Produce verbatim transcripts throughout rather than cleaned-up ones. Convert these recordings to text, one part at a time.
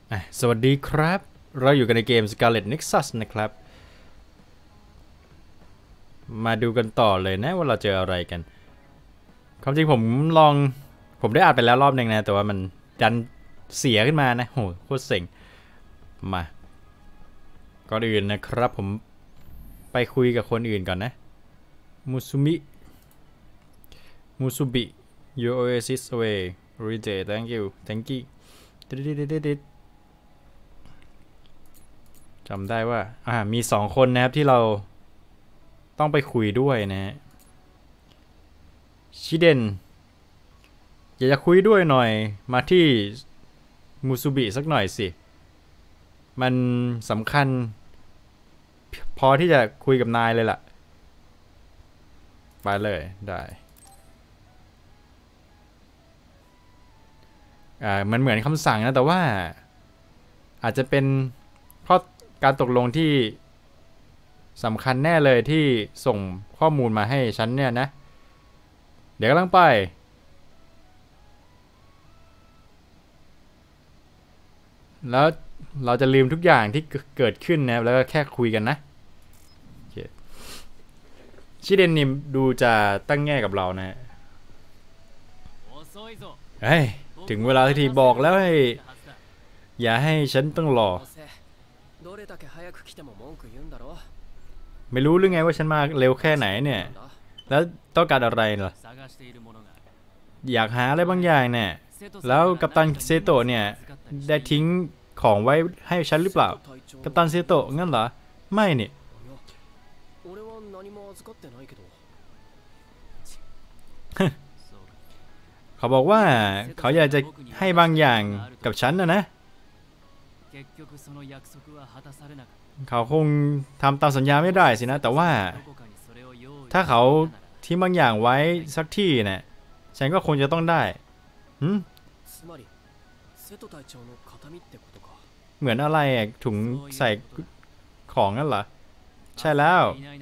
สวัสดีครับเราอยู่กันในเกม Scarlet Nexus นะครับมาดูกันต่อเลยนะว่าเราเจออะไรกันความจริงผมลองผมได้อ่านไปแล้วรอบหนึ่งนะแต่ว่ามันดันเสียขึ้นมานะโหโคตรเซ็งมาก่อนอื่นนะครับผมไปคุยกับคนอื่นก่อนนะมูซุมิมูซุบิ your oasis away rejay thank you thank you จำได้ว่าอ่ามีสองคนนะครับที่เราต้องไปคุยด้วยนะฮะชิเดนอยากจะคุยด้วยหน่อยมาที่มูซุบิสักหน่อยสิมันสำคัญพอที่จะคุยกับนายเลยล่ะไปเลยได้อ่ามันเหมือนคำสั่งนะแต่ว่าอาจจะเป็นเพราะการตกลงที่สำคัญแน่เลยที่ส่งข้อมูลมาให้ฉันเนี่ยนะเดี๋ยวกำลังไปแล้วเราจะลืมทุกอย่างที่เกิดขึ้นนะแล้วก็แค่คุยกันนะชิเดนนิมดูจะตั้งแง่กับเรานะเฮ้ยถึงเวลาที่บอกแล้วให้อย่าให้ฉันต้องรอไม่รู้หรือไงว่าฉันมาเร็วแค่ไหนเนี่ยแล้วต้องการอะไรล่ะอยากหาอะไรบางอย่างเนี่ยแล้วกัปตันเซโตะเนี่ยได้ทิ้งของไว้ให้ฉันหรือเปล่ากัปตันเซโตะงั้นเหรอไม่เนี่ยเขาบอกว่าเขาอยากจะให้บางอย่างกับฉันนะนะเขาคงทำตามสัญญาไม่ได้สินะแต่ว่าถ้าเขาทิ้งบางอย่างไว้สักที่เนี่ยฉันก็คงจะต้องได้หืมเหมือนอะไรอ่ะถุงใส่ของนั่นเหรอใช่แล้ว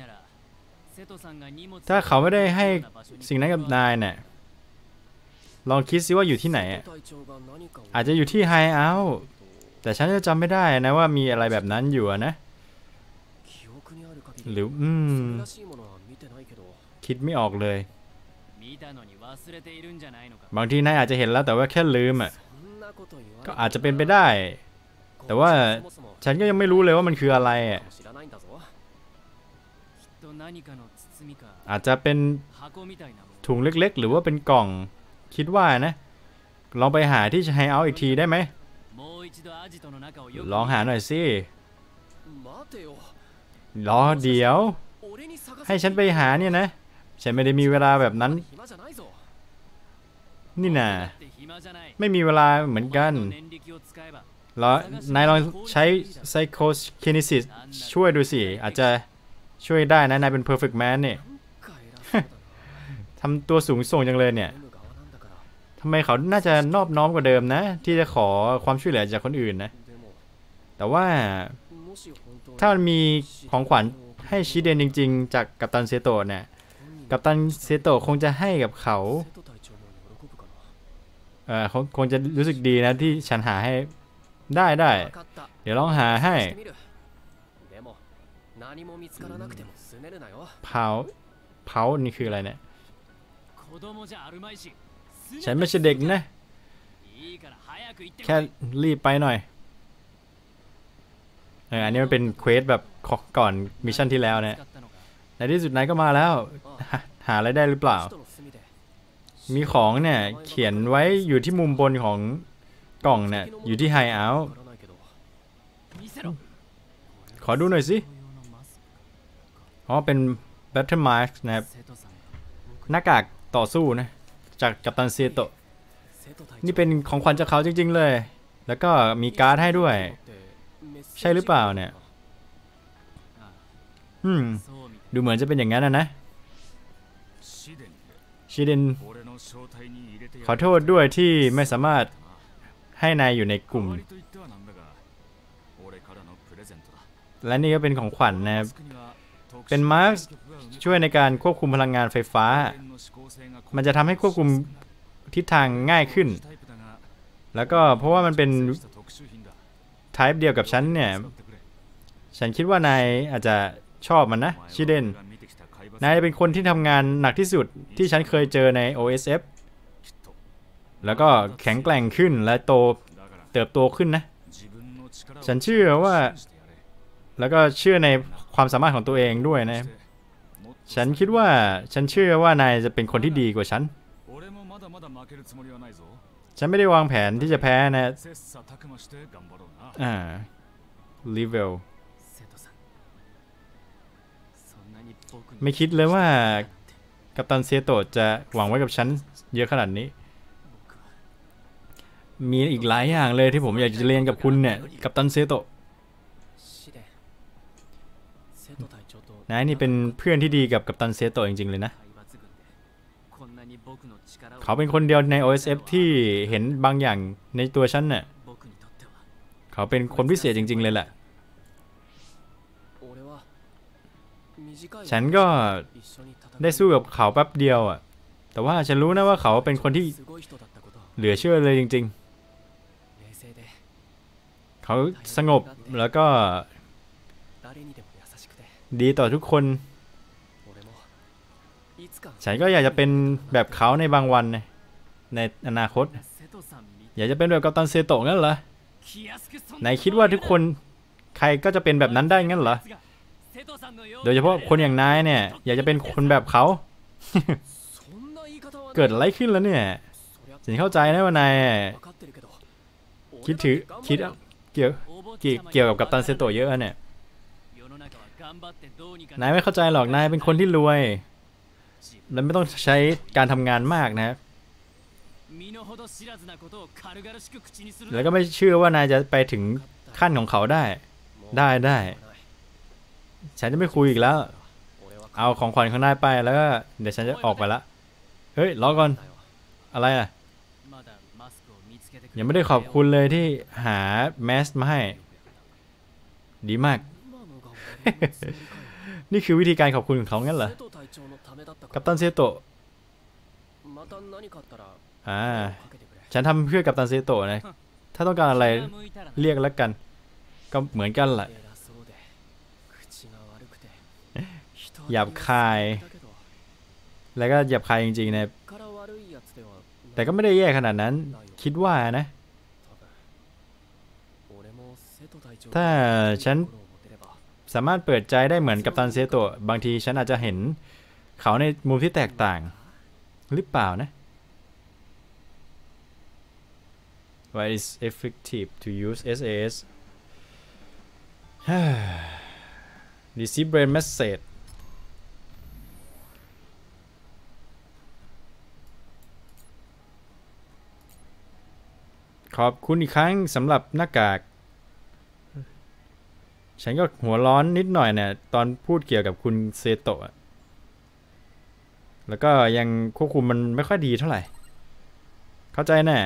ถ้าเขาไม่ได้ให้สิ่งนั้นกับนายเนี่ยลองคิดซิว่าอยู่ที่ไหนอาจจะอยู่ที่ไฮเอาท์แต่ฉันจะจำไม่ได้นะว่ามีอะไรแบบนั้นอยู่นะหรืออืมคิดไม่ออกเลยบางทีนายอาจจะเห็นแล้วแต่ว่าแค่ลืมอ่ะก็อาจจะเป็นไปได้แต่ว่าฉันก็ยังไม่รู้เลยว่ามันคืออะไรอ่ะอาจจะเป็นถุงเล็กๆหรือว่าเป็นกล่องคิดว่านะลองไปหาที่ไฮเอาท์อีกทีได้ไหมลองหาหน่อยสิรอเดี๋ยวให้ฉันไปหาเนี่ยนะฉันไม่ได้มีเวลาแบบนั้นนี่นะไม่มีเวลาเหมือนกันแล้วนายลองใช้ Psychokinesis ช่วยดูสิอาจจะช่วยได้นะนายเป็น perfect man เนี่ย ทำตัวสูงส่งจังเลยเนี่ยทำไมเขาน่าจะนอบน้อมกว่าเดิมนะที่จะขอความช่วยเหลือจากคนอื่นนะแต่ว่าถ้ามันมีของขวัญให้ชิเดนจริงๆจากกัปตันเซโตะเนี่ยกัปตันเซโตะคงจะให้กับเขาเออเขาคงจะรู้สึกดีนะที่ฉันหาให้ได้ได้เดี๋ยวลองหาให้เผาเผานี่คืออะไรเนี่ยฉันไม่ใช่เด็กนะแค่รีบไปหน่อยเอออันนี้มันเป็นเควสแบบก่อนมิชชั่นที่แล้วเนี่ยในที่สุดนายก็มาแล้วหาอะไรได้หรือเปล่ามีของเนี่ยเขียนไว้อยู่ที่มุมบนของกล่องเนี่ยอยู่ที่ไฮเอาท์ขอดูหน่อยสิอ๋อเป็น Battle Mask นะครับหน้ากากต่อสู้นะจากกัปตันเซโตะนี่เป็นของขวัญจากเขาจริงๆเลยแล้วก็มีการ์ดให้ด้วยใช่หรือเปล่าเนี่ยอืมดูเหมือนจะเป็นอย่างนั้นนะนะชิเดนขอโทษด้วยที่ไม่สามารถให้นายอยู่ในกลุ่มและนี่ก็เป็นของขวัญนะครับเป็นมาร์คช่วยในการควบคุมพลังงานไฟฟ้ามันจะทำให้ควบคุมทิศทางง่ายขึ้นแล้วก็เพราะว่ามันเป็นไทป์เดียวกับฉันเนี่ยฉันคิดว่านายอาจจะชอบมันนะชิเดนนายเป็นคนที่ทำงานหนักที่สุดที่ฉันเคยเจอใน โอ เอส เอฟ แล้วก็แข็งแกร่งขึ้นและโตเติบโตขึ้นนะฉันเชื่อว่าแล้วก็เชื่อในความสามารถของตัวเองด้วยนะฉันคิดว่าฉันเชื่อว่านายจะเป็นคนที่ดีกว่าฉันฉันไม่ได้วางแผนที่จะแพ้นะอ่าลีเวลไม่คิดเลยว่ากัปตันเซโตะจะหวังไว้กับฉันเยอะขนาดนี้มีอีกหลายอย่างเลยที่ผมอยากจะเรียนกับคุณเนี่ยกัปตันเซโตะนายนี่เป็นเพื่อนที่ดีกับกัปตันเซโตะจริงๆเลยนะเขาเป็นคนเดียวใน โอ เอส เอฟ ที่เห็นบางอย่างในตัวฉันน่ะเขาเป็นคนพิเศษจริงๆเลยแหละฉันก็ได้สู้กับเขาแป๊บเดียวอ่ะแต่ว่าฉันรู้นะว่าเขาเป็นคนที่เหลือเชื่อเลยจริงๆเขาสงบแล้วก็ดีต่อทุกคนฉันก็อยากจะเป็นแบบเขาในบางวันในอนาคตอยากจะเป็นแบบกัปตันเซโตะงั้นเหรอนายคิดว่าทุกคนใครก็จะเป็นแบบนั้นได้งั้นเหรอโดยเฉพาะคนอย่างนายเนี่ยอยากจะเป็นคนแบบเขา เกิดอะไรขึ้นแล้วเนี่ยฉันเข้าใจนะว่านายคิดถือคิดเกี่ยวเกี่ยวกับกัปตันเซโตะเยอะเนี่ยนายไม่เข้าใจหรอกนายเป็นคนที่รวยและไม่ต้องใช้การทำงานมากนะแล้วก็ไม่เชื่อว่านายจะไปถึงขั้นของเขาได้ได้ได้ฉันจะไม่คุยอีกแล้วเอาของขวัญของนายไปแล้วก็เดี๋ยวฉันจะออกไปละเฮ้ยรอก่อนอะไรอ่ะยังไม่ได้ขอบคุณเลยที่หาแมสมาให้ดีมาก นี่คือวิธีการขอบคุณของเขางั้นเหรอกัปตันเซโตะอ่าฉันทำเพื่อกัปตันเซโตะนะถ้าต้องการอะไรเรียกแล้วกันก็เหมือนกันแหละหยาบคายแล้วก็หยาบคายจริงๆนะแต่ก็ไม่ได้แย่ขนาดนั้นคิดว่านะถ้าฉันสามารถเปิดใจได้เหมือนกัปตันเซโตะบางทีฉันอาจจะเห็นเขาในมุมที่แตกต่างหรือเปล่านะ Why is effective to use เอส เอ เอสReceive brain message ขอบคุณอีกครั้งสำหรับหน้ากากฉันก็หัวร้อนนิดหน่อยเนี่ยตอนพูดเกี่ยวกับคุณเซโตะแล้วก็ยังควบคุมมันไม่ค่อยดีเท่าไหร่เข้าใจแน่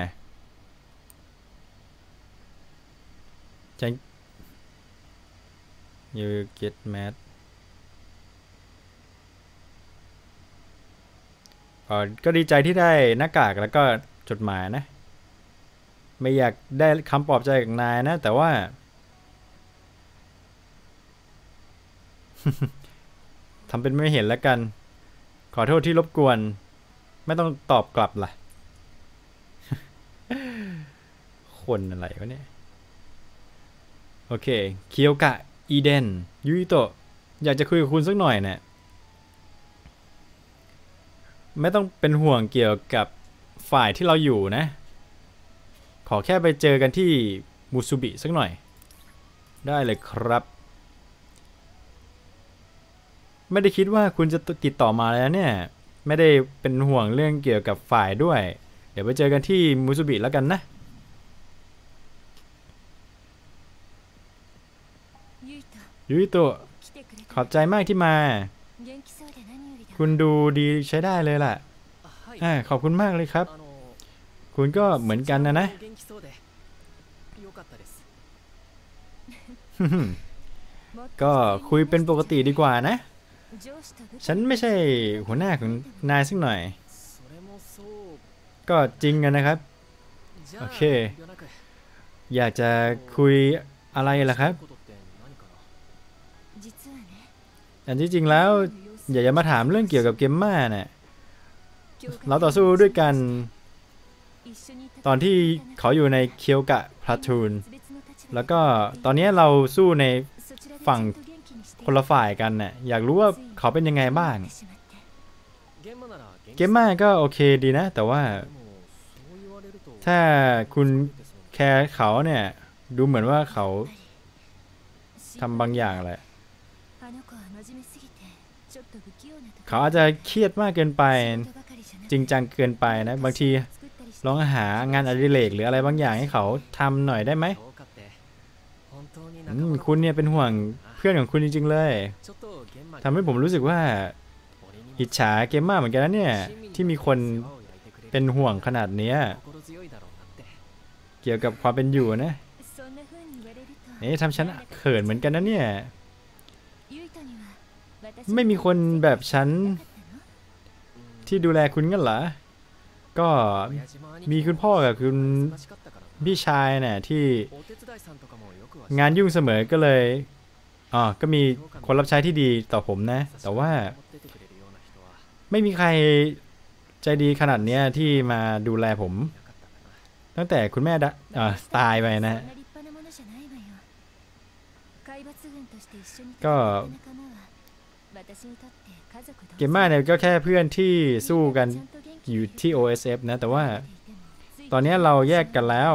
ฉัน you get mad อ๋อก็ดีใจที่ได้หน้ากากแล้วก็จดหมายนะไม่อยากได้คำปลอบใจจากนายนะแต่ว่าทำเป็นไม่เห็นแล้วกันขอโทษที่รบกวนไม่ต้องตอบกลับล่ะ คนอะไรวะเนี่ยโอเคเคียวกะอีเดนยูอิโตะอยากจะคุยกับคุณสักหน่อยเนี่ยไม่ต้องเป็นห่วงเกี่ยวกับฝ่ายที่เราอยู่นะขอแค่ไปเจอกันที่มูซูบิสักหน่อยได้เลยครับไม่ได้คิดว่าคุณจะติดต่อมาแล้วเนี่ยไม่ได้เป็นห่วงเรื่องเกี่ยวกับฝ่ายด้วยเดี๋ยวไปเจอกันที่มูซูบิแล้วกันนะยูอิโตะขอบใจมากที่มาคุณดูดีใช้ได้เลยล่ะอ่าขอบคุณมากเลยครับคุณก็เหมือนกันนะนะ ก็คุยเป็นปกติดีกว่านะฉันไม่ใช่หัวหน้าของนายสักหน่อยก็จริงกันนะครับโอเคอยากจะคุยอะไรล่ะครับอันที่จริงแล้วอย่าอย่ามาถามเรื่องเกี่ยวกับเกมม่าเนี่ยเราต่อสู้ด้วยกันตอนที่เขาอยู่ในเคียวกะพลาทูนแล้วก็ตอนนี้เราสู้ในฝั่งคนละฝ่ายกันเนี่ยอยากรู้ว่าเขาเป็นยังไงบ้างเกมม่าก็โอเคดีนะแต่ว่าถ้าคุณแคร์เขาเนี่ยดูเหมือนว่าเขาทำบางอย่างแหละเขาอาจจะเครียดมากเกินไปจริงจังเกินไปนะบางทีลองหางานอดิเรกหรืออะไรบางอย่างให้เขาทำหน่อยได้ไหมคุณเนี่ยเป็นห่วงเพื่อนของคุณจริงๆเลยทำให้ผมรู้สึกว่าอิจฉาเกมม่าเหมือนกันนะเนี่ยที่มีคนเป็นห่วงขนาดนี้เกี่ยวกับความเป็นอยู่นะเอ๊ะทำฉันเขินเหมือนกันนะเนี่ยไม่มีคนแบบฉันที่ดูแลคุณงั้นเหรอก็มีคุณพ่อกับคุณพี่ชายเนี่ยที่งานยุ่งเสมอก็เลยอ๋อก็มีคนรับใช้ที่ดีต่อผมนะแต่ว่าไม่มีใครใจดีขนาดนี้ที่มาดูแลผมตั้งแต่คุณแม่ตายไปนะก็เกมม่าเนี่ยก็แค่เพื่อนที่สู้กันอยู่ที่ โอ เอส เอฟ นะแต่ว่าตอนนี้เราแยกกันแล้ว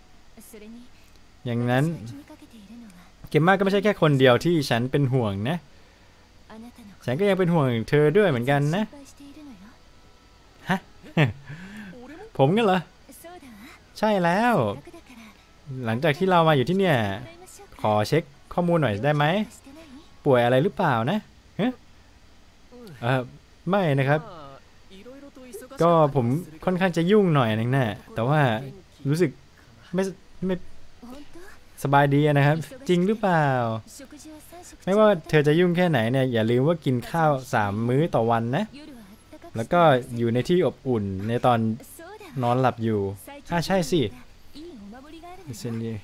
อย่างนั้นเกมม่าก็ไม่ใช่แค่คนเดียวที่ฉันเป็นห่วงนะฉันก็ยังเป็นห่วงเธอด้วยเหมือนกันนะฮะ ผมกันเหรอใช่แล้วหลังจากที่เรามาอยู่ที่เนี่ยขอเช็คข้อมูลหน่อยได้ไหมป่วยอะไรหรือเปล่านะเออไม่นะครับก็ผมค่อนข้างจะยุ่งหน่อยนึงนะแต่ว่ารู้สึกไม่ไม่สบายดีนะครับจริงหรือเปล่าไม่ว่าเธอจะยุ่งแค่ไหนเนี่ยอย่าลืมว่ากินข้าวสามมื้อต่อวันนะแล้วก็อยู่ในที่อบอุ่นในตอนนอนหลับอยู่อ่าใช่สิลิเซนลี่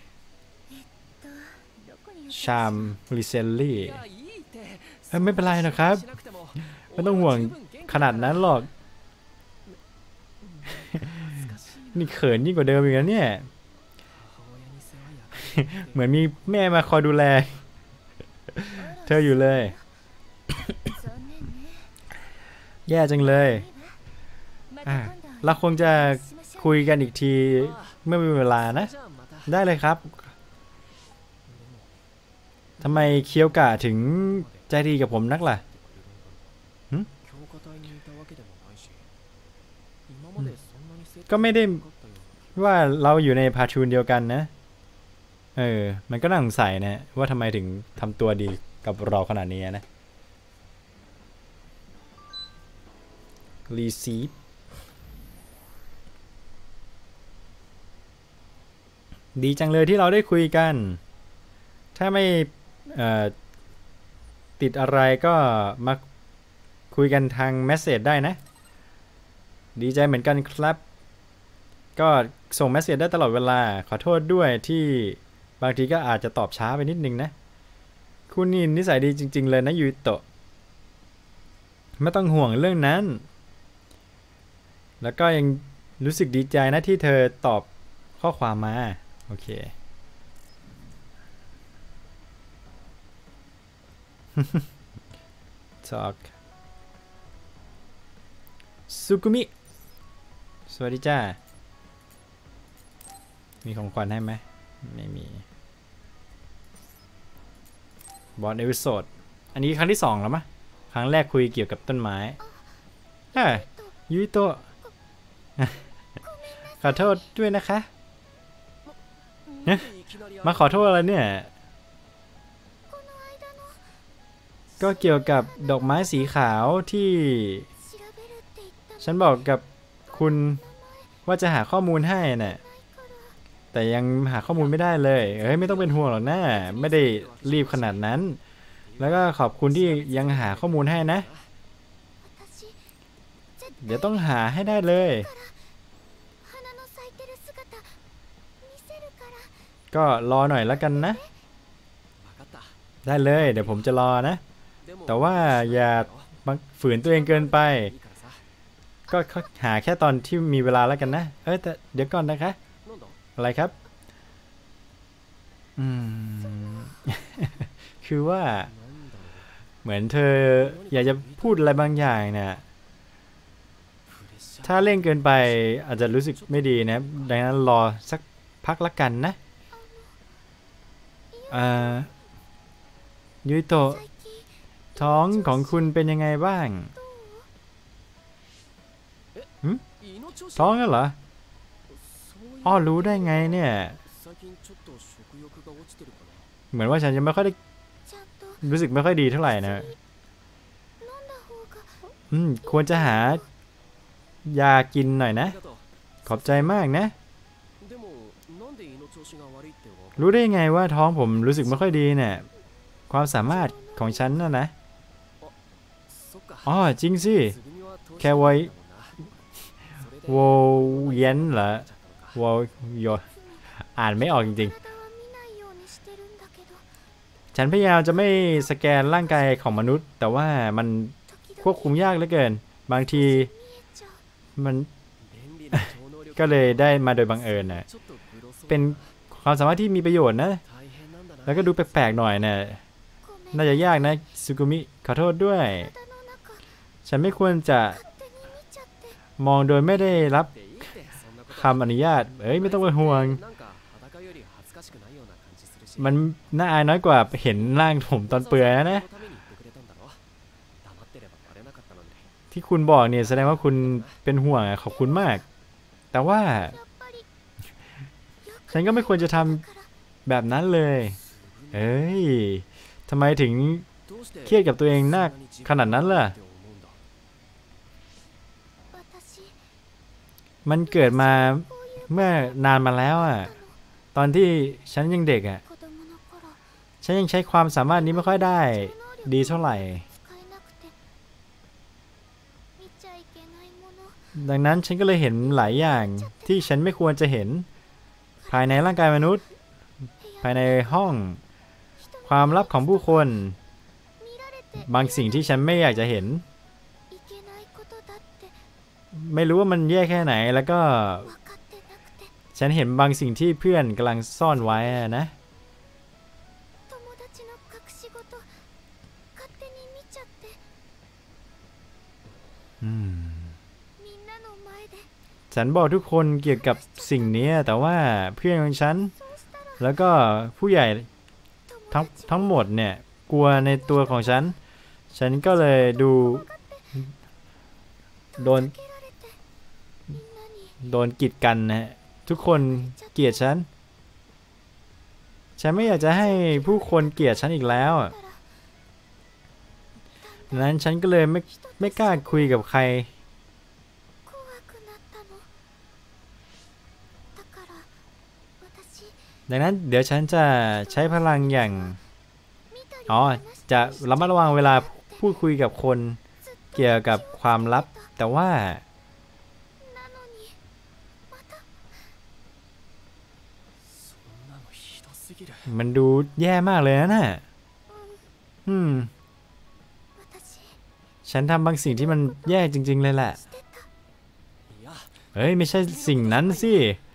ชามลิเซนลี่ไม่เป็นไรนะครับไม่ต้องห่วงขนาดนั้นหรอกนี่เขินยิ่งกว่าเดิมอีกแล้วเนี่ยเหมือนมีแม่มาคอยดูแลเธออยู่เลยแย่จังเลยเราคงจะคุยกันอีกทีเมื่อมีเวลานะได้เลยครับทำไมเคียวกะถึงใจดีกับผมนักล่ะก็ไม่ได้ว่าเราอยู่ในพาทูนเดียวกันนะเออมันก็น่าสงสัยนะว่าทำไมถึงทำตัวดีกับเราขนาดนี้นะรีซีฟดีจังเลยที่เราได้คุยกันถ้าไม่ติดอะไรก็มาคุยกันทางเมสเสจได้นะดีใจเหมือนกันครับก็ส่งเมสเสจได้ตลอดเวลาขอโทษด้วยที่บางทีก็อาจจะตอบช้าไปนิดนึงนะคุณนี่นิสัยดีจริงๆเลยนะยูโตะไม่ต้องห่วงเรื่องนั้นแล้วก็ยังรู้สึกดีใจนะที่เธอตอบข้อความมาโอเคtalk ซุกุมิสวัสดีจ้ามีของขวัญให้ไหมไม่มีบอสเอพิโซดอันนี้ครั้งที่สองแล้วมั้ยครั้งแรกคุยเกี่ยวกับต้นไม้เฮ้ยยูโตะขอโทษด้วยนะคะมาขอโทษอะไรเนี่ยก็เกี่ยวกับดอกไม้สีขาวที่ฉันบอกกับคุณว่าจะหาข้อมูลให้น่ะแต่ยังหาข้อมูลไม่ได้เลยเอ้ยไม่ต้องเป็นห่วงหรอกนะไม่ได้รีบขนาดนั้นแล้วก็ขอบคุณที่ยังหาข้อมูลให้นะเดี๋ยวต้องหาให้ได้เลยก็รอหน่อยแล้วกันนะได้เลยเดี๋ยวผมจะรอนะแต่ว่าอย่าฝืนตัวเองเกินไปก็หาแค่ตอนที่มีเวลาแล้วกันนะเอ้ยแต่เดี๋ยวก่อนนะคะอะไรครับอืม คือว่าเหมือนเธออยากจะพูดอะไรบางอย่างเนี่ยถ้าเร่งเกินไปอาจจะรู้สึกไม่ดีนะดังนั้นรอสักพักละกันนะอ่ายุยโตะท้องของคุณเป็นยังไงบ้างท้องแล้วเหรออ้อรู้ได้ไงเนี่ยเหมือนว่าฉันจะไม่ค่อยได้รู้สึกไม่ค่อยดีเท่าไหร่นะอืมควรจะหายากินหน่อยนะขอบใจมากนะรู้ได้ไงว่าท้องผมรู้สึกไม่ค่อยดีเนี่ยความสามารถของฉันน่ะนะอ๋อจริงสิแค่ไว้โวเย็นเหรอโวโยอ่านไม่ออกจริงๆฉันพยายามจะไม่สแกนร่างกายของมนุษย์แต่ว่ามันควบคุมยากเหลือเกินบางทีมันก็เลยได้มาโดยบังเอิญนะเป็นความสามารถที่มีประโยชน์นะแล้วก็ดูแปลกๆหน่อยนะน่าจะยากนะซุกุมิขอโทษด้วยฉันไม่ควรจะมองโดยไม่ได้รับคำอนุญาตเอ้ยไม่ต้องเป็นห่วงมันน่าอายน้อยกว่าเห็นร่างผมตอนเปื่อยนะนะที่คุณบอกเนี่ยแสดงว่าคุณเป็นห่วงขอบคุณมากแต่ว่าฉันก็ไม่ควรจะทำแบบนั้นเลยเอ้ยทำไมถึงเครียดกับตัวเองนักขนาดนั้นล่ะมันเกิดมาเมื่อนานมาแล้วอ่ะตอนที่ฉันยังเด็กอ่ะฉันยังใช้ความสามารถนี้ไม่ค่อยได้ดีเท่าไหร่ดังนั้นฉันก็เลยเห็นหลายอย่างที่ฉันไม่ควรจะเห็นภายในร่างกายมนุษย์ภายในห้องความลับของผู้คนบางสิ่งที่ฉันไม่อยากจะเห็นไม่รู้ว่ามันแย่แค่ไหนแล้วก็ฉันเห็นบางสิ่งที่เพื่อนกำลังซ่อนไว้นะฉันบอกทุกคนเกี่ยวกับสิ่งนี้แต่ว่าเพื่อนของฉันแล้วก็ผู้ใหญ่ทั้งทั้งหมดเนี่ยกลัวในตัวของฉันฉันก็เลยดูโดนโดนกีดกันนะทุกคนเกลียดฉันฉันไม่อยากจะให้ผู้คนเกลียดฉันอีกแล้วดังนั้นฉันก็เลยไม่ไม่กล้าคุยกับใครดังนั้นเดี๋ยวฉันจะใช้พลังอย่างอ๋อจะระมัดระวังเวลาพูดคุยกับคนเกี่ยวกับความลับแต่ว่ามันดูแย่มากเลยนะน่ะอืมฉันทำบางสิ่งที่มันแย่จริงๆเลยแหละเฮ้ยไม่ใช่สิ่งนั้นสิ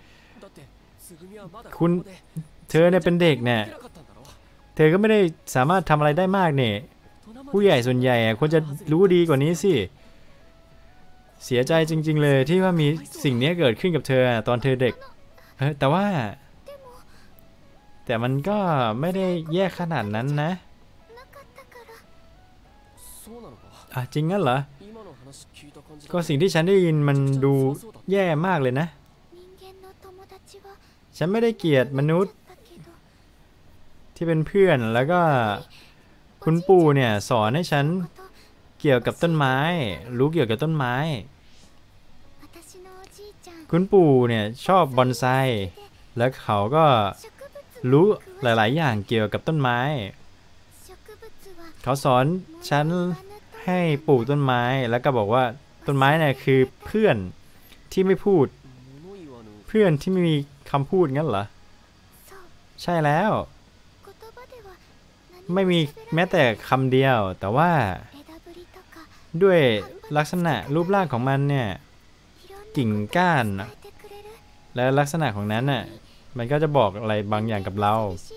คุณเธอเนี่ยเป็นเด็กเนี่ยเธอก็ไม่ได้สามารถทำอะไรได้มากเนี่ยผู้ใหญ่ส่วนใหญ่ควรจะรู้ดีกว่านี้สิเสียใจจริงๆเลยที่ว่ามีสิ่งนี้เกิดขึ้นกับเธอตอนเธอเด็กเฮ้ยแต่ว่าแต่มันก็ไม่ได้แย่ขนาดนั้นนะอ่ะจริงงั้นเหรอก็สิ่งที่ฉันได้ยินมันดูแย่มากเลยนะฉันไม่ได้เกลียดมนุษย์ที่เป็นเพื่อนแล้วก็คุณปู่เนี่ยสอนให้ฉันเกี่ยวกับต้นไม้รู้เกี่ยวกับต้นไม้คุณปู่เนี่ยชอบบอนไซแล้วเขาก็รู้หลายๆอย่างเกี่ยวกับต้นไม้เขาสอนฉันให้ปลูกต้นไม้แล้วก็บอกว่าต้นไม้เนี่ยคือเพื่อนที่ไม่พูดเพื่อนที่ไม่มีคำพูดงั้นเหรอใช่แล้วไม่มีแม้แต่คำเดียวแต่ว่าด้วยลักษณะรูปร่างของมันเนี่ยกิ่งก้านและลักษณะของนั้นน่ะมันก็จะบอกอะไรบางอย่างกับเรา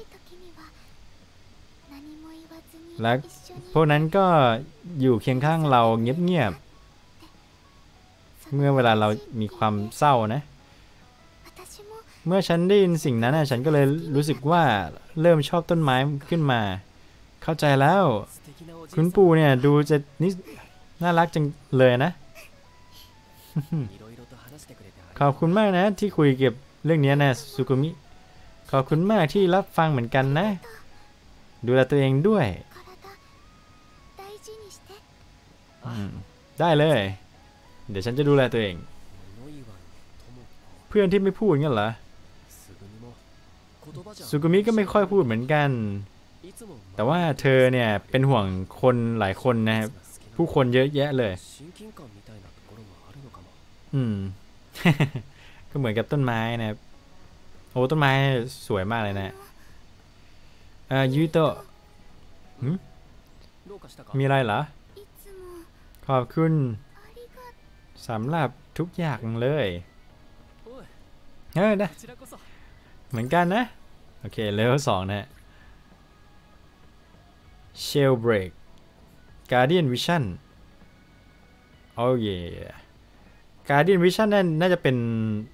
และพวกนั้นก็อยู่เคียงข้างเราเงียบๆเมื่อเวลาเรามีความเศร้านะเมื่อฉันได้ยินสิ่งนั้นฉันก็เลยรู้สึกว่าเริ่มชอบต้นไม้ขึ้นมาเข้าใจแล้วคุณปู่เนี่ยดูจะนี่น่ารักจังเลยนะ ขอบคุณมากนะที่คุยเกี่ยวกับเรื่องนี้นะซุกุมิขอบคุณมากที่รับฟังเหมือนกันนะดูแลตัวเองด้วยได้เลยเดี๋ยวฉันจะดูแลตัวเองเพื่อนที่ไม่พูดงั้นเหรอซุกุมิก็ไม่ค่อยพูดเหมือนกันแต่ว่าเธอเนี่ยเป็นห่วงคนหลายคนนะครับผู้คนเยอะแยะเลยอืม ก็เหมือนกับต้นไม้นะครับโอ้ต้นไม้สวยมากเลยนะเอ่อยูโตะมีอะไรเหรอขอบคุณสำหรับทุกอย่างเลยเฮ้ยนะเหมือนกันนะโอเคเลเวลสองนะ Shell Break Guardian Vision โอ้ย Guardian Vision นั่นน่าจะเป็น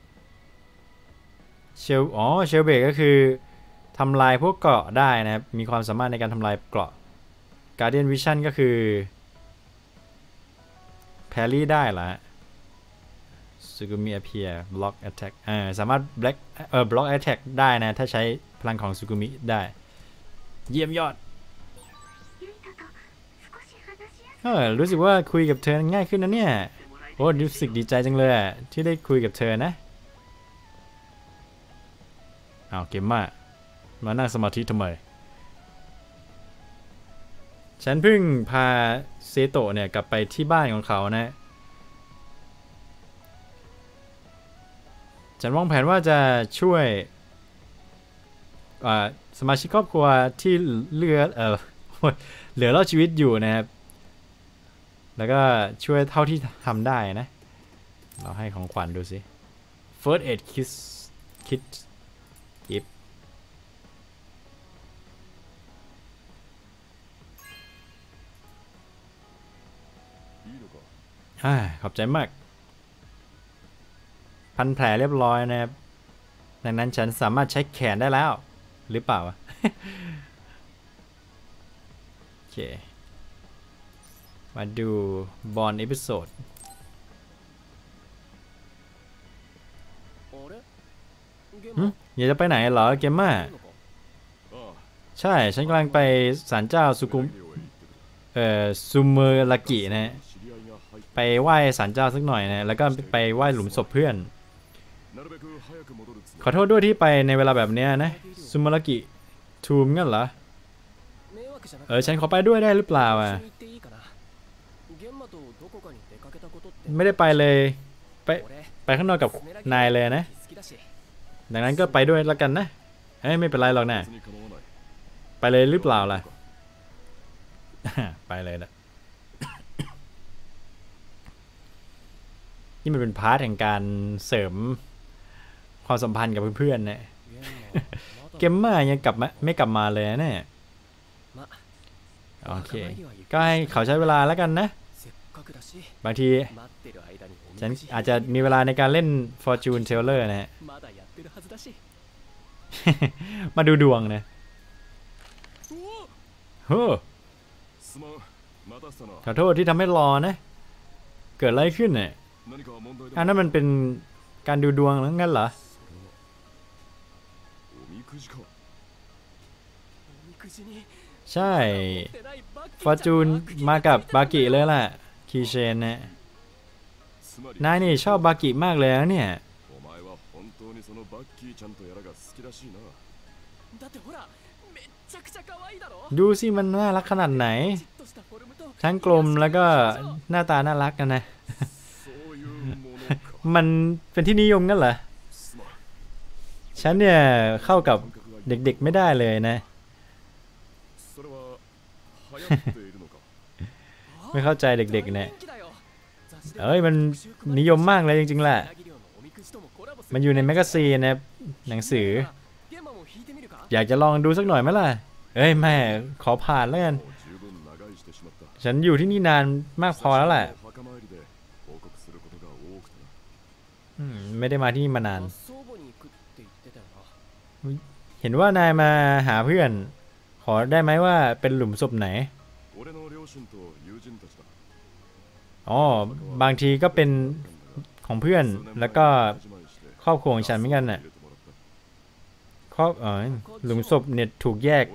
เชลอ๋อเชลเบรกก็คือทำลายพวกเกราะได้นะครับมีความสามารถในการทำลายเกราะ Guardian Vision ก็คือแพรี่ได้ละซูกุมิอเพียบล็อกแอตแทกอ่าสามารถบล็อกเอ่อบล็อกแอตแทกได้นะถ้าใช้พลังของซูกุมิได้เยี่ยมยอดเออรู้สึกว่าคุยกับเธอง่ายขึ้นนะเนี่ยโอ้รู้สึกดีใจจังเลยที่ได้คุยกับเธอนะอ้าวเกมมามานั่งสมาธิทำไมฉันเพิ่งพาเซโตะเนี่ยกลับไปที่บ้านของเขานะฉันวางแผนว่าจะช่วยสมาชิกครอบครัวที่เหลือเออเหลือรอดชีวิตอยู่นะครับแล้วก็ช่วยเท่าที่ทำได้นะเราให้ของขวัญดูสิ First Aid Kit Kit กิฟต์อ่าขอบใจมากพันแผลเรียบร้อยนะครับดังนั้นฉันสามารถใช้แขนได้แล้วหรือเปล่า โอเคมาดูบอลเอพิโซดอยากจะไปไหนเหรอเกมม่าใช่ฉันกำลังไปศาลเจ้าสุกุมเอ่อซูเมอรากินะไปไหว้ศาลเจ้าสักหน่อยนะแล้วก็ไปไหว้หลุมศพเพื่อนขอโทษด้วยที่ไปในเวลาแบบนี้นะซูเมอรากิทูมงั้นเหรอเออฉันขอไปด้วยได้หรือเปล่าอ่ะไม่ได้ไปเลยไปไปข้างนอกกับนายเลยนะดังนั้นก็ไปด้วยแล้วกันนะเอ้ยไม่เป็นไรหรอกนะไปเลยหรือเปล่าล่ะ ไปเลยนะนี่มันเป็นพาร์ทแห่งการเสริมความสัมพันธ์กับเพื่อนๆนะ เกมม่ายังกลับมาไม่กลับมาเลยนะเนี่ยโอเคก็ให้เขาใช้เวลาแล้วกันนะบางทีฉันอาจจะมีเวลาในการเล่น Fortune Teller นะฮะ มาดูดวงนะโอ้ขอโทษที่ทำให้รอนะเกิดอะไรขึ้นเนี่ยอันนั้นมันเป็นการดูดวงแล้วงั้นเหรอใช่ฟอร์จูนมากับบากิเลยล่ะคีเชนนะนายนี่ชอบบากิมากเลยนะเนี่ยดูสิมันน่ารักขนาดไหนทั้งกลมแล้วก็หน้าตาน่ารักกันนะมันเป็นที่นิยมกันเหรอฉันเนี่ยเข้ากับเด็กๆไม่ได้เลยนะไม่เข้าใจเด็กๆเนี่ยเอ้ยมันนิยมมากเลยจริงๆแหละมันอยู่ในแมกกาซีนนะหนังสืออยากจะลองดูสักหน่อยไหมล่ะเอ้ยแม่ขอผ่านแล้วกันฉันอยู่ที่นี่นานมากพอแล้วแหละไม่ได้มาที่นี่มานานเห็นว่านายมาหาเพื่อนขอได้ไหมว่าเป็นหลุมศพไหนอ๋อบางทีก็เป็นของเพื่อนแล้วก็ครอบครัวของฉันเหมือนกันน่ะครอบเออหลุมศพเนี่ยถูกแยก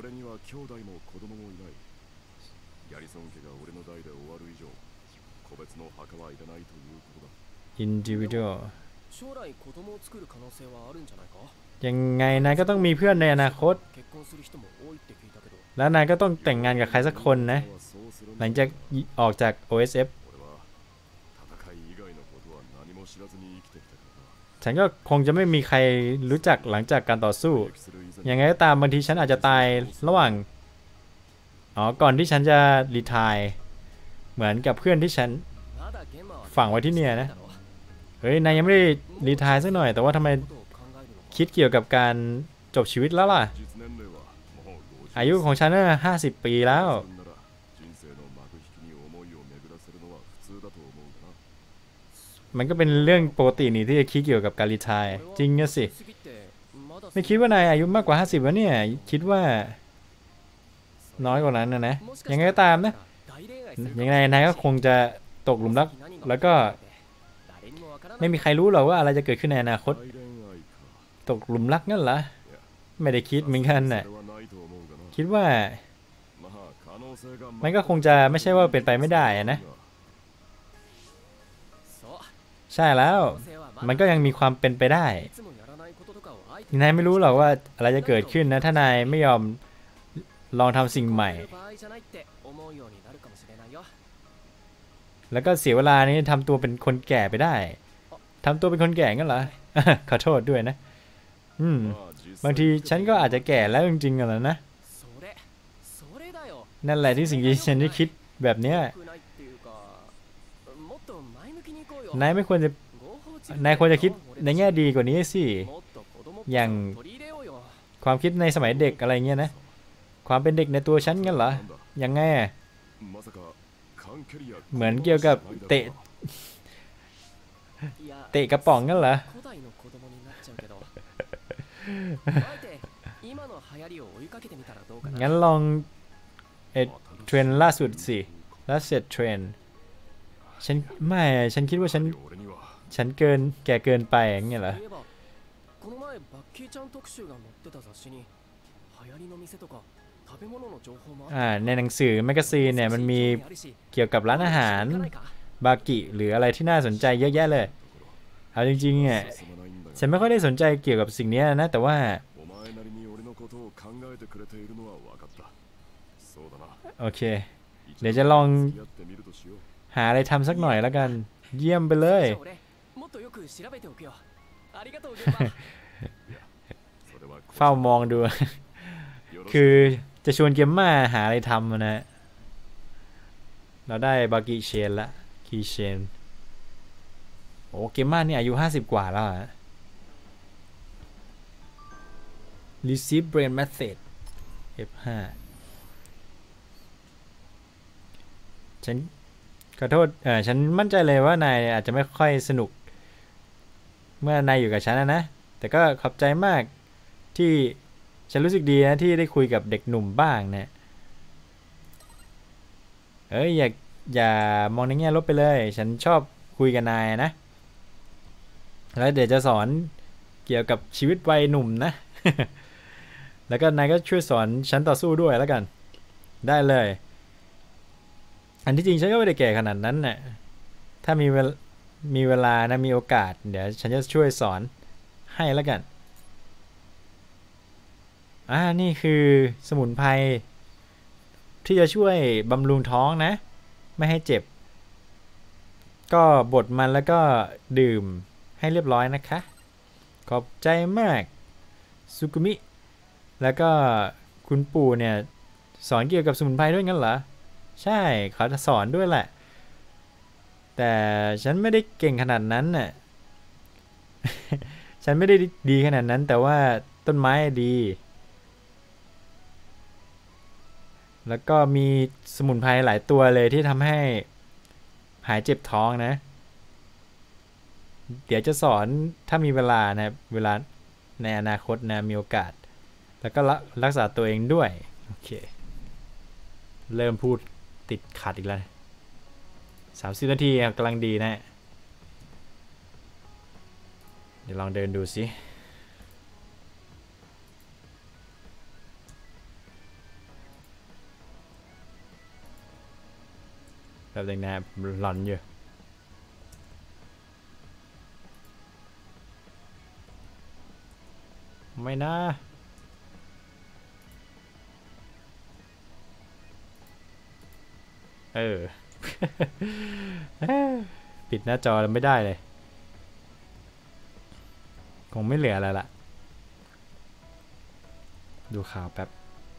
อินดิวิดวลยังไงนายก็ต้องมีเพื่อนในอนาคตแล้วนายก็ต้องแต่งงานกับใครสักคนนะหลังจากออกจาก โอ เอส เอฟ ฉันก็คงจะไม่มีใครรู้จักหลังจากการต่อสู้ยังไงก็ตามบางทีฉันอาจจะตายระหว่างอ๋อก่อนที่ฉันจะรีไทร์เหมือนกับเพื่อนที่ฉันฝังไว้ที่เนี่ยนะเฮ้ยนายยังไม่ได้รีไทร์สักหน่อยแต่ว่าทำไมคิดเกี่ยวกับการจบชีวิตแล้วล่ะอายุของฉันน่ะห้าสิบปีแล้วมันก็เป็นเรื่องปกตินี่ที่จะคิดเกี่ยวกับการรีไทร์จริงนะสิไม่คิดว่านายอายุมากกว่าห้าสิบวะเนี่ยคิดว่าน้อยกว่านั้นนะนะยังไงก็ตามนะยังไงนายก็คงจะตกหลุมรักแล้วก็ไม่มีใครรู้หรอกว่าอะไรจะเกิดขึ้นในอนาคตตกหลุมรักนั่นเหรอไม่ได้คิดเหมือนกันน่ะคิดว่ามันก็คงจะไม่ใช่ว่าเป็นไปไม่ได้นะใช่แล้วมันก็ยังมีความเป็นไปได้นายไม่รู้หรอกว่าอะไรจะเกิดขึ้นนะถ้านายไม่ยอมลองทำสิ่งใหม่แล้วก็เสียเวลานี้ทำตัวเป็นคนแก่ไปได้ทำตัวเป็นคนแก่งั้นเหรอ ขอโทษด้วยนะอืมบางทีฉันก็อาจจะแก่แล้วจริงๆกันแล้วนะนั่นแหละที่สิ่งที่ฉันได้คิดแบบเนี้ยนายไม่ควรจะนายควรจะคิดในแง่ดีกว่านี้สิอย่างความคิดในสมัยเด็กอะไรเงี้ยนะความเป็นเด็กในตัวฉันงั้นเหรอยังไงเหมือนเกี่ยวกับเตะเตะกระป๋องงั้นเหรองั้นลองเอ็ดเทรนล่าสุดสิล่าสุดเทรนฉันไม่ฉันคิดว่าฉันฉันเกินแก่เกินไปอย่างเงี้ยเหรออ่าในหนังสือแมกกาซีนเนี่ยมันมีเกี่ยวกับร้านอาหารบากิหรืออะไรที่น่าสนใจเยอะแยะเลยเอาจริงๆเนี่ยฉันไม่ค่อยได้สนใจเกี่ยวกับสิ่งนี้นะแต่ว่าโอเคเดี๋ยวจะลองหาอะไรทำสักหน่อยแล้วกันเยี่ยมไปเลยเฝ้ามองดูคือจะชวนเกมม่าหาอะไรทำนะเราได้บากิเชนละคีเชนโอ้เกมม่านี่อายุห้าสิบกว่าแล้วอะ receive brain message เอฟ ห้า ฉันขอโทษเออฉันมั่นใจเลยว่านายอาจจะไม่ค่อยสนุกเมื่อนายอยู่กับฉันนะนะแต่ก็ขอบใจมากที่ฉันรู้สึกดีนะที่ได้คุยกับเด็กหนุ่มบ้างเนี่ยเอ้ยอย่าอย่ามองในแง่ลบไปเลยฉันชอบคุยกับนายนะแล้วเดี๋ยวจะสอนเกี่ยวกับชีวิตวัยหนุ่มนะ แล้วก็นายก็ช่วยสอนฉันต่อสู้ด้วยแล้วกันได้เลยอันที่จริงฉันก็ไม่ได้แก่ขนาดนั้นน่ะถ้ามีเวลามีเวลานะมีโอกาสเดี๋ยวฉันจะช่วยสอนให้แล้วกันอ่านี่คือสมุนไพรที่จะช่วยบำรุงท้องนะไม่ให้เจ็บก็บดมันแล้วก็ดื่มให้เรียบร้อยนะคะขอบใจมากซุกุมิแล้วก็คุณปู่เนี่ยสอนเกี่ยวกับสมุนไพรด้วยงั้นเหรอใช่เขาจะสอนด้วยแหละแต่ฉันไม่ได้เก่งขนาดนั้นน่ะ ฉันไม่ได้ดีขนาดนั้นแต่ว่าต้นไม้ดี แล้วก็มีสมุนไพรหลายตัวเลยที่ทำให้หายเจ็บท้องนะ เดี๋ยวจะสอนถ้ามีเวลานะเวลาในอนาคตนะมีโอกาส แล้วก็รักษาตัวเองด้วยโอเคเริ่มพูดติดขัดอีกแล้วสามสิบนาทีกำลังดีนะเดี๋ยวลองเดินดูสิแบบนึงนะหลอนอยู่ไม่นะเออ ปิดหน้าจอแล้วไม่ได้เลยคงไม่เหลืออะไรละดูข่าวแป๊บ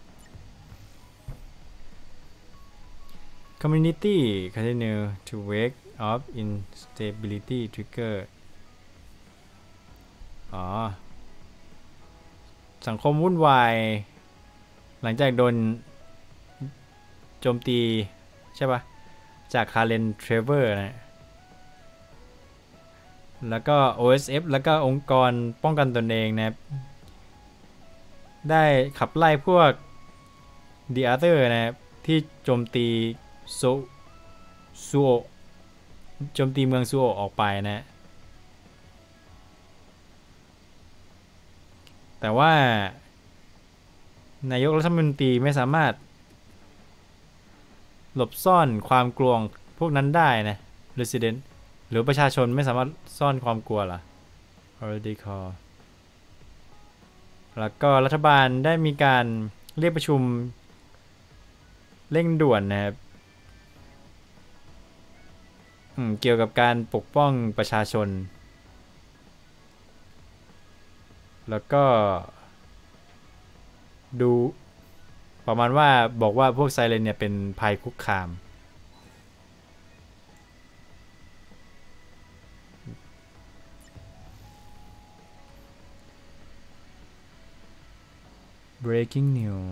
Community continue to wake up instability trigger อ๋อสังคมวุ่นวายหลังจากโดนโจมตีใช่ปะจากคาร์เลนเทรเวอร์นะแล้วก็ โอ เอส เอฟ แล้วก็องค์กรป้องกันตนเองนะได้ขับไล่พวก The Other นะที่โจมตีโซซูโอโจมตีเมืองซูโอออกไปนะแต่ว่านายกรัฐมนตรีไม่สามารถหลบซ่อนความกลัวพวกนั้นได้นะ Resident หรือประชาชนไม่สามารถซ่อนความกลัวล่ะ already call แล้วก็รัฐบาลได้มีการเรียกประชุมเร่งด่วนนะครับเกี่ยวกับการปกป้องประชาชนแล้วก็ดูประมาณว่าบอกว่าพวกไซเรนเนี่ยเป็นภัยคุกคาม breaking news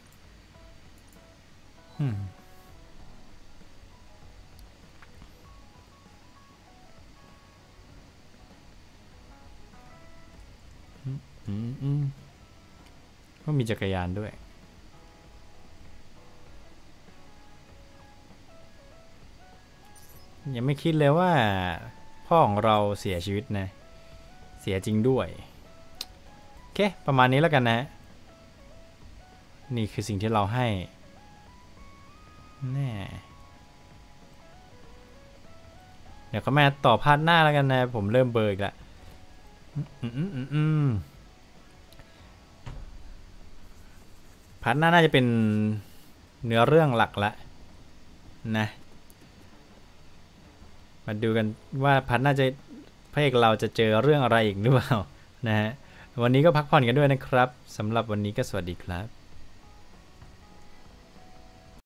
อืมอืมอืมก็มีจักรยานด้วยยังไม่คิดเลยว่าพ่อของเราเสียชีวิตนะเสียจริงด้วยโอเคประมาณนี้แล้วกันนะนี่คือสิ่งที่เราให้แน่เดี๋ยวก็แม่ต่อพาร์ทหน้าแล้วกันนะผมเริ่มเบอร์อีกแล้วอืมอืมอืมอืมพาร์ทหน้าน่าจะเป็นเนื้อเรื่องหลักละนะมาดูกันว่าพาร์ทหน้าจะพระเอกเราจะเจอเรื่องอะไรอีกหรือเปล่านะฮะวันนี้ก็พักผ่อนกันด้วยนะครับสำหรับวันนี้ก็สวัสดีครับ